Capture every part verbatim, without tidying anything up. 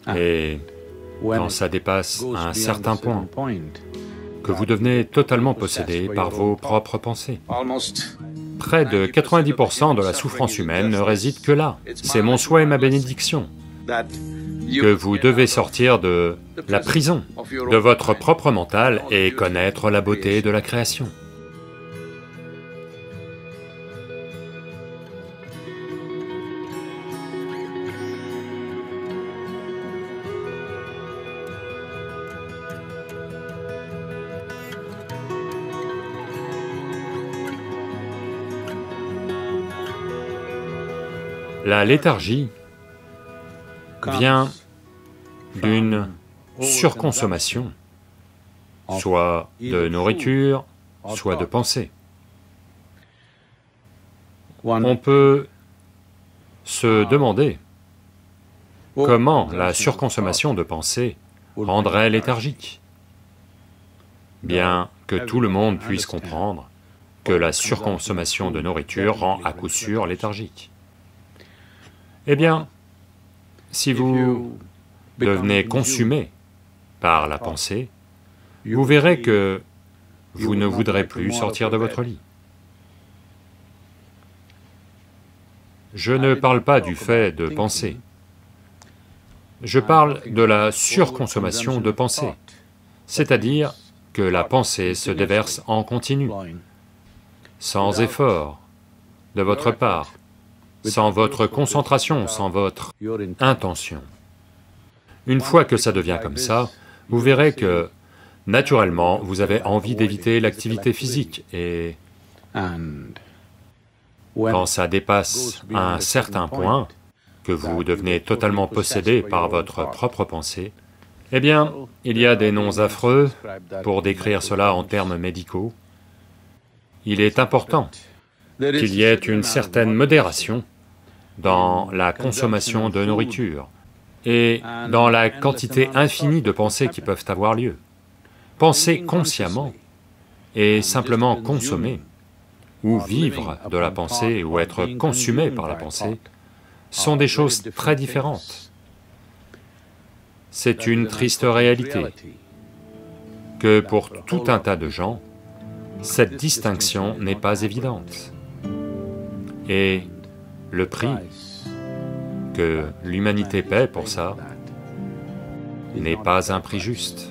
Et quand ça dépasse un certain point, que vous devenez totalement possédé par vos propres pensées. Près de quatre-vingt-dix pour cent de la souffrance humaine ne réside que là. C'est mon souhait et ma bénédiction que vous devez sortir de la prison de votre propre mental et connaître la beauté de la création. La léthargie vient d'une surconsommation, soit de nourriture, soit de pensée. On peut se demander comment la surconsommation de pensée rendrait léthargique. Bien que tout le monde puisse comprendre que la surconsommation de nourriture rend à coup sûr léthargique. Eh bien, si vous devenez consumé par la pensée, vous verrez que vous ne voudrez plus sortir de votre lit. Je ne parle pas du fait de penser, je parle de la surconsommation de pensée, c'est-à-dire que la pensée se déverse en continu, sans effort de votre part, sans votre concentration, sans votre intention. Une fois que ça devient comme ça, vous verrez que, naturellement, vous avez envie d'éviter l'activité physique et quand ça dépasse un certain point, que vous devenez totalement possédé par votre propre pensée, eh bien, il y a des noms affreux pour décrire cela en termes médicaux. Il est important qu'il y ait une certaine modération dans la consommation de nourriture et dans la quantité infinie de pensées qui peuvent avoir lieu. Penser consciemment et simplement consommer, ou vivre de la pensée, ou être consumé par la pensée, sont des choses très différentes. C'est une triste réalité que pour tout un tas de gens, cette distinction n'est pas évidente. Et le prix que l'humanité paie pour ça n'est pas un prix juste.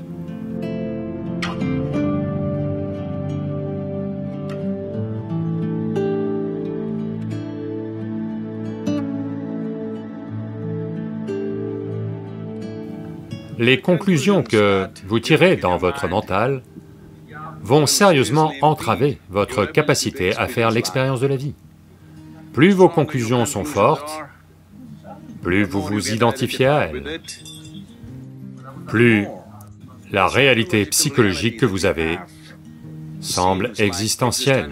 Les conclusions que vous tirez dans votre mental vont sérieusement entraver votre capacité à faire l'expérience de la vie. Plus vos conclusions sont fortes, plus vous vous identifiez à elles, plus la réalité psychologique que vous avez semble existentielle.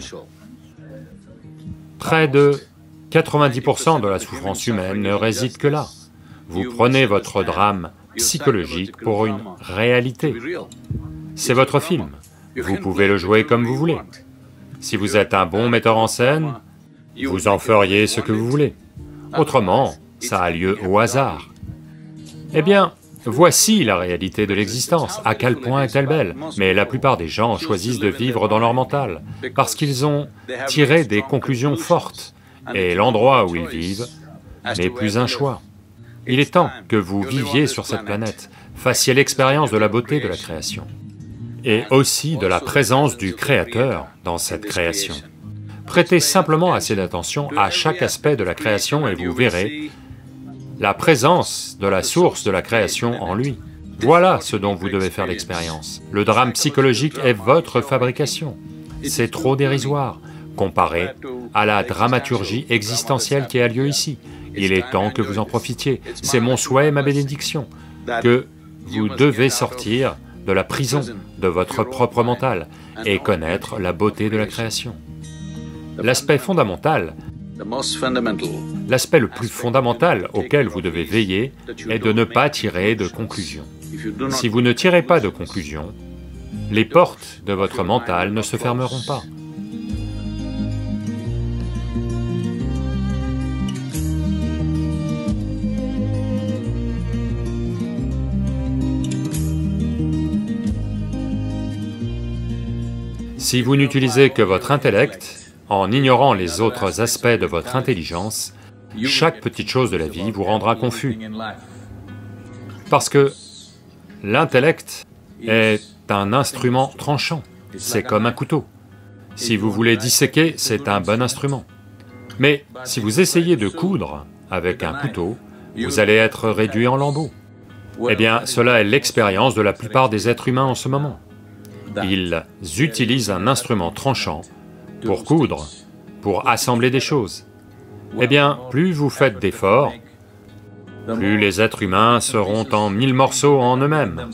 Près de quatre-vingt-dix pour cent de la souffrance humaine ne réside que là. Vous prenez votre drame psychologique pour une réalité. C'est votre film, vous pouvez le jouer comme vous voulez. Si vous êtes un bon metteur en scène, vous en feriez ce que vous voulez. Autrement, ça a lieu au hasard. Eh bien, voici la réalité de l'existence, à quel point est-elle belle. Mais la plupart des gens choisissent de vivre dans leur mental, parce qu'ils ont tiré des conclusions fortes, et l'endroit où ils vivent n'est plus un choix. Il est temps que vous viviez sur cette planète, fassiez l'expérience de la beauté de la création, et aussi de la présence du Créateur dans cette création. Prêtez simplement assez d'attention à chaque aspect de la création et vous verrez la présence de la source de la création en lui. Voilà ce dont vous devez faire l'expérience. Le drame psychologique est votre fabrication. C'est trop dérisoire comparé à la dramaturgie existentielle qui a lieu ici. Il est temps que vous en profitiez. C'est mon souhait et ma bénédiction, que vous devez sortir de la prison de votre propre mental et connaître la beauté de la création. L'aspect fondamental, l'aspect le plus fondamental auquel vous devez veiller est de ne pas tirer de conclusions. Si vous ne tirez pas de conclusions, les portes de votre mental ne se fermeront pas. Si vous n'utilisez que votre intellect, en ignorant les autres aspects de votre intelligence, chaque petite chose de la vie vous rendra confus. Parce que l'intellect est un instrument tranchant, c'est comme un couteau. Si vous voulez disséquer, c'est un bon instrument. Mais si vous essayez de coudre avec un couteau, vous allez être réduit en lambeaux. Eh bien, cela est l'expérience de la plupart des êtres humains en ce moment. Ils utilisent un instrument tranchant pour coudre, pour assembler des choses. Eh bien, plus vous faites d'efforts, plus les êtres humains seront en mille morceaux en eux-mêmes.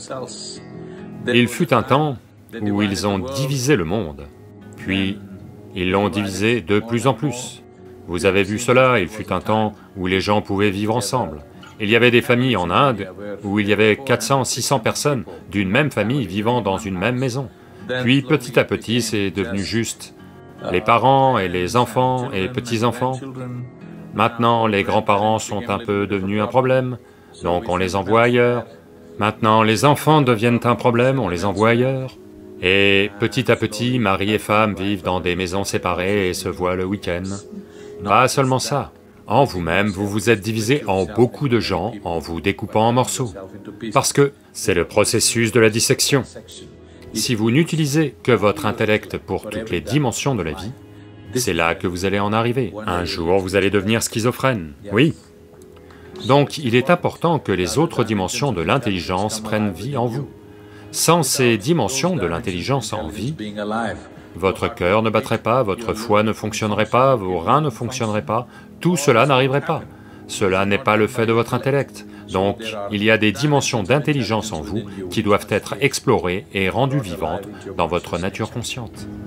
Il fut un temps où ils ont divisé le monde, puis ils l'ont divisé de plus en plus. Vous avez vu cela, il fut un temps où les gens pouvaient vivre ensemble. Il y avait des familles en Inde où il y avait quatre cents, six cents personnes d'une même famille vivant dans une même maison. Puis petit à petit, c'est devenu juste les parents et les enfants et petits-enfants. Maintenant, les grands-parents sont un peu devenus un problème, donc on les envoie ailleurs. Maintenant, les enfants deviennent un problème, on les envoie ailleurs. Et petit à petit, mari et femme vivent dans des maisons séparées et se voient le week-end. Pas seulement ça. En vous-même, vous vous êtes divisé en beaucoup de gens en vous découpant en morceaux. Parce que c'est le processus de la dissection. Si vous n'utilisez que votre intellect pour toutes les dimensions de la vie, c'est là que vous allez en arriver. Un jour, vous allez devenir schizophrène, oui. Donc, il est important que les autres dimensions de l'intelligence prennent vie en vous. Sans ces dimensions de l'intelligence en vie, votre cœur ne battrait pas, votre foie ne fonctionnerait pas, vos reins ne fonctionneraient pas, tout cela n'arriverait pas. Cela n'est pas le fait de votre intellect. Donc, il y a des dimensions d'intelligence en vous qui doivent être explorées et rendues vivantes dans votre nature consciente.